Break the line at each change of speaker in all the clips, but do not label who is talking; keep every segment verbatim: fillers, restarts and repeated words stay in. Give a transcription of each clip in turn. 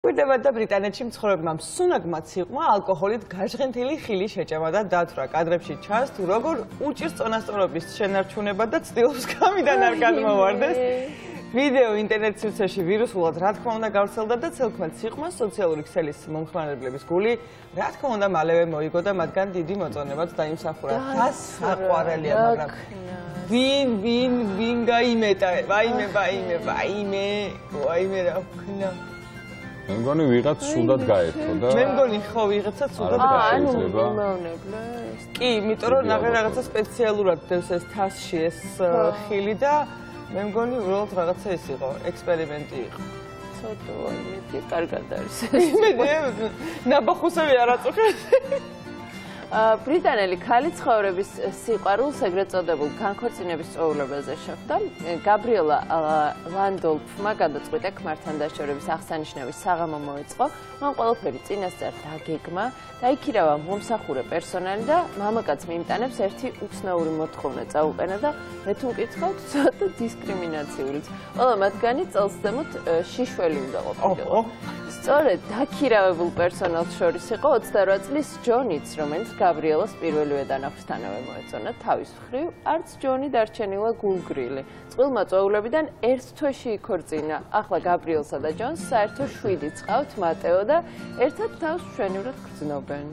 გვირდება და ბრიტანეთში მცხოვრებმა მსუნაკმა ციყვმა ალკოჰოლით გაჟღენთილი ხილი შეჭამა და დათვრა. კადრებში ჩანს თუ როგორ უჭირს წონასწორობის შენარჩუნება და ცდილობს გამიდან არ გადმოვარდეს. ვიდეო ინტერნეტ სივრცეში ვირუსულად რა თქმა უნდა გავრცელდა და ცელქმა ციყვმა სოციალური ქსელის მომხმარებლების გული რა თქმა უნდა მალევე მოიგო და მათგან დიდი მოწონებაც დაიმსახურა. რას აყვარელია მაგრამ ვინ ვინ ვინ გაიმეტა? ვაიმე ვაიმე ვაიმე ვაიმე რა ვქნა.
მე მგონი ვიღაც სუდად გაერთო და
მე მგონი ხო ვიღაცა სუდად
გაერთო.
კი, იმიტომ რომ რაღაცა სპეციალურად დევს ეს თასში ეს ხილი და მე მგონი უბრალოდ რაღაცა ის იყო, ექსპერიმენტი იყო.
ცოტა იმეთი კარგად არის.
იმედი ნაბახუსები არ აწუხებს.
ბრიტანელი ქალი ცხოვრების სიყვარულს ეგრეთ წოდებულ განქორწინების წვეულებაზე შეხვდა. გაბრიელა ლანდოლფმა გადაწყვიტა ქმართან დაშორების აღსანიშნავი საღამო მოეწყო. მან ყველაფერი წინასწარ დაგეგმა, დაიქირავა მომსახურე პერსონალი და მამაკაცს მიიმტანებს ერთი უცნაური მოთხოვნა წაუყენა და მე თუ მკითხავთ ცოტა დისკრიმინაციურიც. ყველა მათგანი წელს ზემოთ შიშველი უნდა ყოფილიყო. სწორედ დაქირავებულ პერსონალს შორის იყო ოცდარვა წლის ჯონიც, რომელიც გაბრიელას პირველივე დანახვისთანავე მოეწონა. თავის მხრივ არც ჯონი დარჩენილა გულგრილი. წყვილმა წვეულებიდან ერთ თვეში იქორწინა. ახლა გაბრიელსა და ჯონს საერთო შვიდი წყავთ, მატეო და ერთად თავს მშვენივრად გრძნობენ.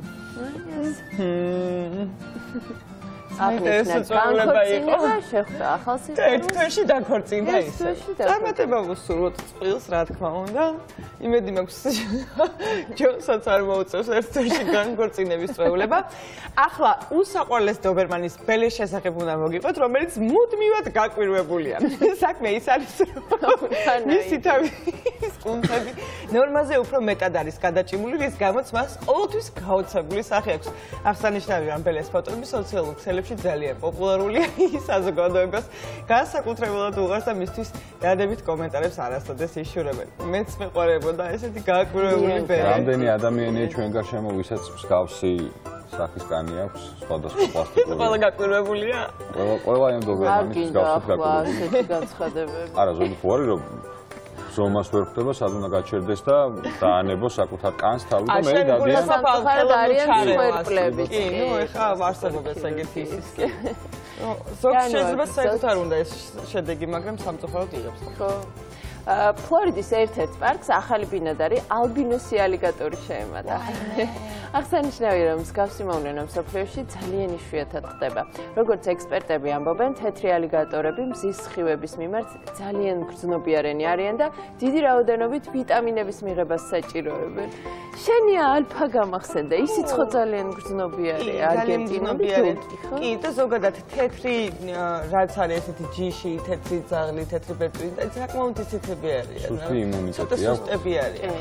აღნიშნეთ განქორწინება
შეხვდა ახალ სიყვარულს.
ერთ თვეში დაქორწინდა ისე. წარმატება ვუსურვოთ წყვილს, რა თქმა უნდა. იმედი მაქვს ჯონსაც არ მოუწევს ერთ თვეში განქორწინების წვეულება. ახლა უსაყვარლეს დობერმანის ბელის შესახებ უნდა მოგიყვეთ, რომელიც მუდმივად გაკვირვებულია. საქმე ის არის, რომ მისი თავის კუნთები ნორმაზე უფრო მეტად არის გადაჭიმული, რის გამოც მას ყოველთვის გაოცებული სახე აქვს. აღსანიშნავია ამ ბელის ფოტოები სოციალურ ქსელებში ძალიან პოპულარულია, ის საზოგადოებას განსაკუთრებულად უღარს და მისთვის დადებით კომენტარებს არასოდეს იშურებენ. მეც მეყვარებოდა ესეთი გაკვირვებული ბელი.
რამდენი ადამიანია ჩვენ გარშემო, ვისაც მსგავსი სახის კანი აქვს, სხვადასხვა პლასტიკური.
ყველა გაკვირვებულია?
ყველა ყველა ამ დობერმანის მსგავსად გაკვირვებული.
ასეთი განცხადებები.
არა, ზოგი ხო არის რომ ზომას ვერ ხვდება, სად უნდა გაჩერდეს და დაანებოს საკუთარ კანს თავი და მე დადიან.
სამწუხაროდ არიან სვერპლები.
კი, ნუ ეხა არსებობს ეგეთი ისიც კი. ზოგს შეიძლება საკუთარ უნდა ეს შედეგი, მაგრამ სამწუხაროდ იღებს.
ხო. ფლორიდის ერთ-ერთ პარკს ახალი ბინადარი ალბინოსი ალიგატორი შეემატა. აღსანიშნავია, რომ მსგავსი მოვლენა მსოფლიოში ძალიან იშვიათად ხდება. როგორც ექსპერტები ამბობენ, თეთრი ალიგატორები მზის სხივების მიმართ ძალიან გრძნობიარენი არიან და დიდი რაოდენობით ვიტამინების მიღებას საჭიროებენ. შენია ალფა გამახსენდა, ისიც ხო ძალიან გრძნობიარია, არგენტინული დონკი, ხო?
კი, და ზოგადად თეთრი რაც არის ესეთი ჯიში, თეთრი ძაღლი, თეთრი პეპრი, საკმაოდ ისეთები არიან.
სუსტი იმუნიტეტი აქვს.
სუსტები არიან.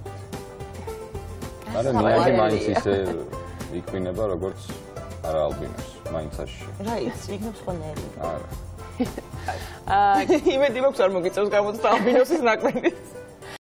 არა, ნიაგი მაინც ისე იკვინება, როგორც არა ალბინოს, მაინც აშში.
რა იცი, იქნებ სხვანაირი.
არა.
აა, იმედი მაქვს არ მოგიწევს გამოწვევა ალბინოსის ნაკბენიც.